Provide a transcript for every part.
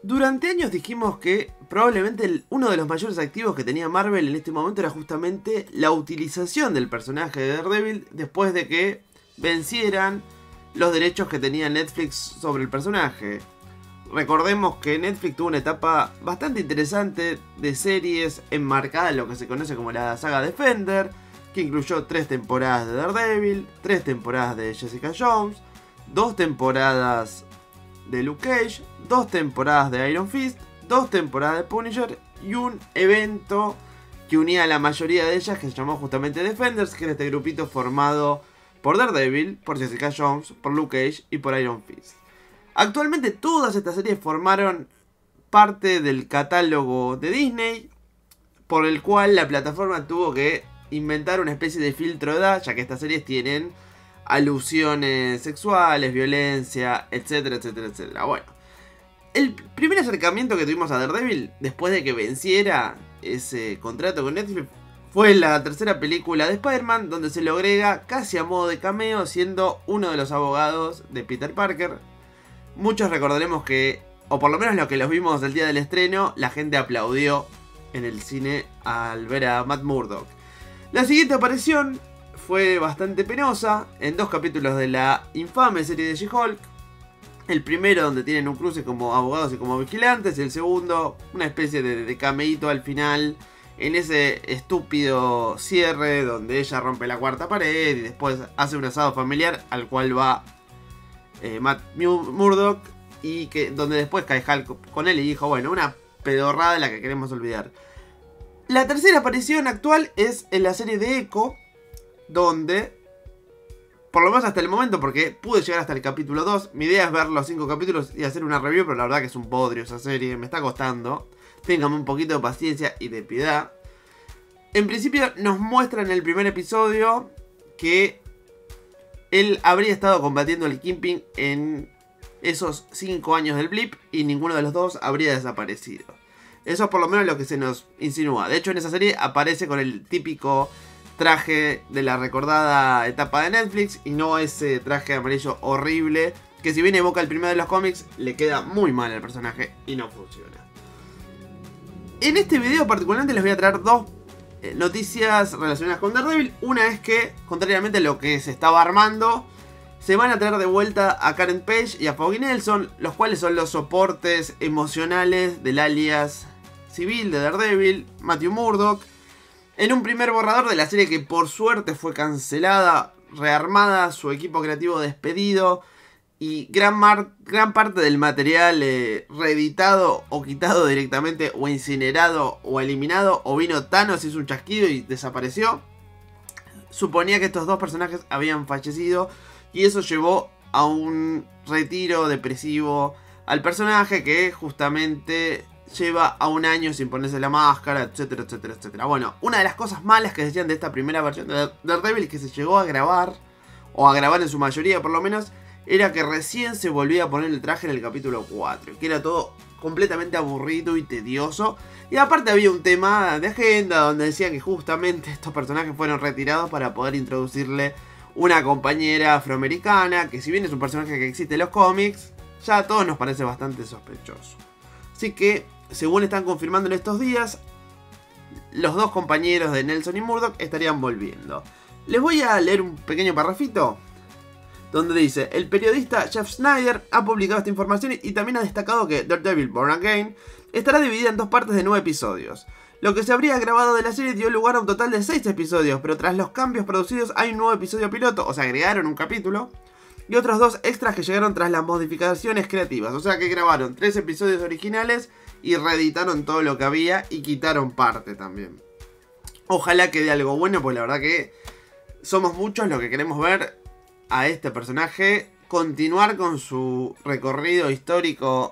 Durante años dijimos que probablemente uno de los mayores activos que tenía Marvel en este momento era justamente la utilización del personaje de Daredevil después de que vencieran los derechos que tenía Netflix sobre el personaje. Recordemos que Netflix tuvo una etapa bastante interesante de series enmarcada en lo que se conoce como la saga Defender, que incluyó 3 temporadas de Daredevil, 3 temporadas de Jessica Jones, 2 temporadas de Luke Cage, 2 temporadas de Iron Fist, 2 temporadas de Punisher y un evento que unía a la mayoría de ellas que se llamó justamente Defenders, que era este grupito formado por Daredevil, por Jessica Jones, por Luke Cage y por Iron Fist. Actualmente todas estas series formaron parte del catálogo de Disney, por el cual la plataforma tuvo que inventar una especie de filtro de edad, ya que estas series tienen alusiones sexuales, violencia, etcétera, etcétera, etcétera. Bueno, el primer acercamiento que tuvimos a Daredevil, después de que venciera ese contrato con Netflix, fue la tercera película de Spider-Man, donde se lo agrega casi a modo de cameo, siendo uno de los abogados de Peter Parker. Muchos recordaremos que, o por lo menos los que los vimos el día del estreno, la gente aplaudió en el cine al ver a Matt Murdock. La siguiente aparición fue bastante penosa, en 2 capítulos de la infame serie de She-Hulk. El primero donde tienen un cruce como abogados y como vigilantes, y el segundo una especie de cameíto al final, en ese estúpido cierre donde ella rompe la cuarta pared y después hace un asado familiar al cual va Matt Murdock, y que donde después cae Hulk con él y dijo, bueno, una pedorrada de la que queremos olvidar. La tercera aparición actual es en la serie de Echo, donde, por lo menos hasta el momento, porque pude llegar hasta el capítulo 2, mi idea es ver los 5 capítulos y hacer una review, pero la verdad que es un bodrio esa serie, me está costando. Ténganme un poquito de paciencia y de piedad. En principio nos muestra en el primer episodio que él habría estado combatiendo al Kingpin en esos 5 años del blip y ninguno de los dos habría desaparecido. Eso es por lo menos lo que se nos insinúa. De hecho, en esa serie aparece con el típico traje de la recordada etapa de Netflix y no ese traje amarillo horrible que, si bien evoca el primero de los cómics, le queda muy mal al personaje y no funciona. En este video particularmente les voy a traer 2 noticias relacionadas con Daredevil. Una es que, contrariamente a lo que se estaba armando, se van a traer de vuelta a Karen Page y a Foggy Nelson, los cuales son los soportes emocionales del alias civil de Daredevil, Matthew Murdock. En un primer borrador de la serie que por suerte fue cancelada, rearmada, su equipo creativo despedido y gran parte del material reeditado o quitado directamente, o incinerado o eliminado, o vino Thanos, hizo un chasquido y desapareció. Suponía que estos 2 personajes habían fallecido y eso llevó a un retiro depresivo al personaje, que justamente lleva a 1 año sin ponerse la máscara, etcétera, etcétera, etcétera. Bueno, una de las cosas malas que decían de esta primera versión de Daredevil, que se llegó a grabar, o a grabar en su mayoría por lo menos, era que recién se volvía a poner el traje en el capítulo 4, que era todo completamente aburrido y tedioso. Y aparte había un tema de agenda donde decían que justamente estos personajes fueron retirados para poder introducirle una compañera afroamericana, que si bien es un personaje que existe en los cómics, ya a todos nos parece bastante sospechoso. Así que, según están confirmando en estos días, los 2 compañeros de Nelson y Murdock estarían volviendo. Les voy a leer un pequeño parrafito donde dice: el periodista Jeff Snyder ha publicado esta información y también ha destacado que Daredevil Born Again estará dividida en 2 partes de 9 episodios. Lo que se habría grabado de la serie dio lugar a un total de 6 episodios, pero tras los cambios producidos hay un nuevo episodio piloto, o sea, agregaron un capítulo, y otros 2 extras que llegaron tras las modificaciones creativas. O sea que grabaron 3 episodios originales y reeditaron todo lo que había y quitaron parte también. Ojalá quede algo bueno, pues la verdad que somos muchos los que queremos ver a este personaje continuar con su recorrido histórico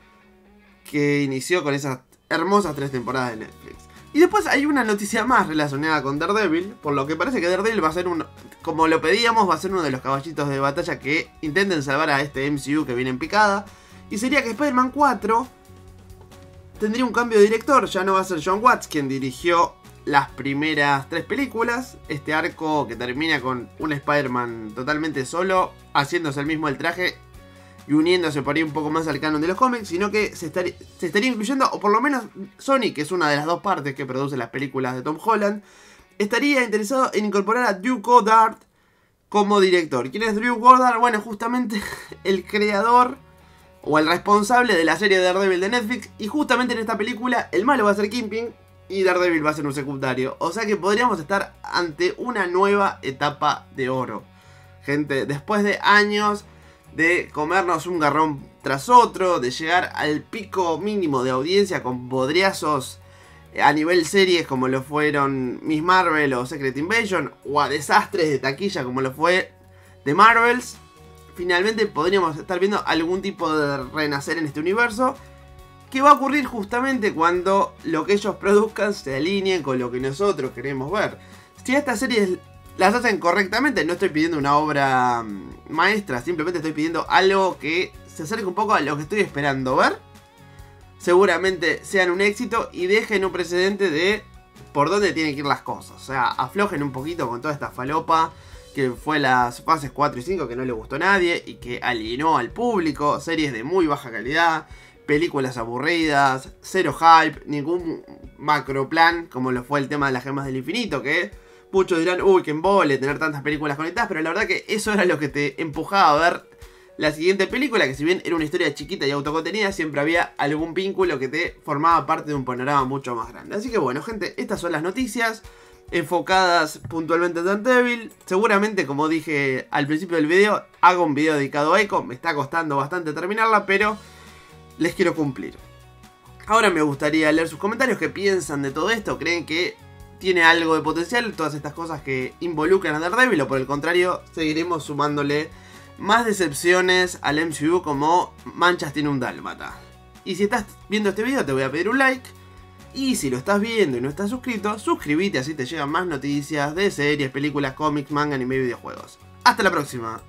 que inició con esas hermosas 3 temporadas de Netflix. Y después hay una noticia más relacionada con Daredevil, por lo que parece que Daredevil va a ser como lo pedíamos, va a ser uno de los caballitos de batalla que intenten salvar a este MCU que viene en picada. Y sería que Spider-Man 4 tendría un cambio de director, ya no va a ser John Watts quien dirigió las primeras 3 películas. Este arco que termina con un Spider-Man totalmente solo, haciéndose el mismo el traje y uniéndose por ahí un poco más al canon de los cómics, sino que se estaría incluyendo, o por lo menos Sony, que es una de las dos partes que produce las películas de Tom Holland, estaría interesado en incorporar a Drew Goddard como director. ¿Quién es Drew Goddard? Bueno, justamente el creador o el responsable de la serie Daredevil de Netflix, y justamente en esta película el malo va a ser Kingpin y Daredevil va a ser un secundario. O sea que podríamos estar ante una nueva etapa de oro. Gente, después de años de comernos un garrón tras otro, de llegar al pico mínimo de audiencia con bodriazos a nivel series como lo fueron Miss Marvel o Secret Invasion, o a desastres de taquilla como lo fue The Marvels, finalmente podríamos estar viendo algún tipo de renacer en este universo, que va a ocurrir justamente cuando lo que ellos produzcan se alineen con lo que nosotros queremos ver. Si estas series las hacen correctamente, no estoy pidiendo una obra maestra, simplemente estoy pidiendo algo que se acerque un poco a lo que estoy esperando ver. Seguramente sean un éxito y dejen un precedente de por dónde tienen que ir las cosas. O sea, aflojen un poquito con toda esta falopa que fue las fases 4 y 5 que no le gustó a nadie y que alienó al público. Series de muy baja calidad, películas aburridas, cero hype, ningún macro plan como lo fue el tema de las gemas del infinito, que muchos dirán, uy, que embole tener tantas películas conectadas, pero la verdad que eso era lo que te empujaba a ver la siguiente película, que si bien era una historia chiquita y autocontenida, siempre había algún vínculo que te formaba parte de un panorama mucho más grande. Así que bueno, gente, estas son las noticias enfocadas puntualmente en Daredevil. Seguramente, como dije al principio del video, hago un video dedicado a Echo. Me está costando bastante terminarla, pero les quiero cumplir. Ahora me gustaría leer sus comentarios. ¿Qué piensan de todo esto? ¿Creen que tiene algo de potencial todas estas cosas que involucran a Daredevil? O por el contrario, seguiremos sumándole más decepciones al MCU como Manchas tiene un dálmata. Y si estás viendo este video te voy a pedir un like. Y si lo estás viendo y no estás suscrito, suscríbete, así te llegan más noticias de series, películas, cómics, manga, anime y videojuegos. Hasta la próxima.